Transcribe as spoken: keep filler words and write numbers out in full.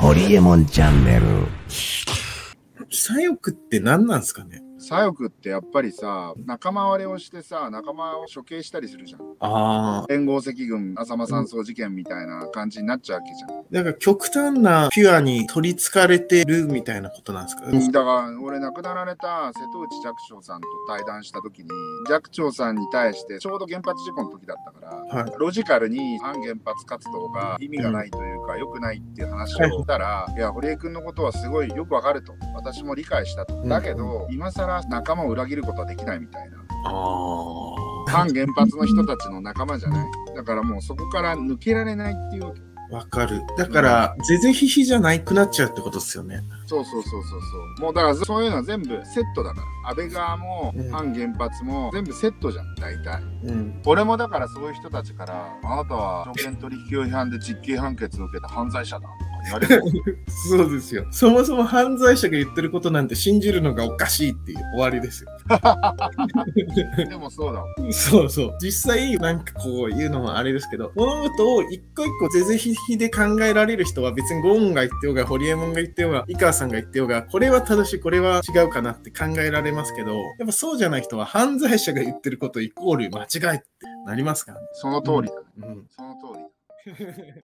ホリエモンチャンネル。 左翼って何なんすかね。 左翼ってやっぱりさ、仲間割れをしてさ、仲間を処刑したりするじゃん。 ああ。 連合赤軍浅間山荘事件みたいな感じになっちゃうわけじゃん。 だから極端なピュアに取りつかれてるみたいなことなんですか。 だから俺亡くなられた瀬戸内寂聴さんと対談した時に、寂聴さんに対してちょうど原発事故の時だったから、はい、ロジカルに反原発活動が意味がないというか、うん、良くないっていう話をしたら、はい、いや堀江君のことはすごいよくわかると、私も理解したと。だけど、うん、今更仲間を裏切ることはできないみたいな。あ反原発の人たちの仲間じゃない。だからもうそこから抜けられないっていうわけ。 わかる。だから、うん、ぜぜひひじゃなくなっちゃうってことですよね。 そうそうそうそうそう。もうだからそういうのは全部セットだから。安倍側も反原発も全部セットじゃん、大体。うん、俺もだからそういう人たちから、あなたは証券取引法違反で実刑判決を受けた犯罪者だ。言われるそうですよ。そもそも犯罪者が言ってることなんて信じるのがおかしいっていう終わりですよ。 でもそうだ。 そうそう。実際なんかこういうのもあれですけど、物事を一個一個ぜぜひひで考えられる人は別にゴーンが言ってようが、ホリエモンが言ってようが、井川さんが言ってようが、これは正しい、これは違うかなって考えられますけど、やっぱそうじゃない人は犯罪者が言ってることイコール間違いってなりますからね。 その通りだね。うん、その通り。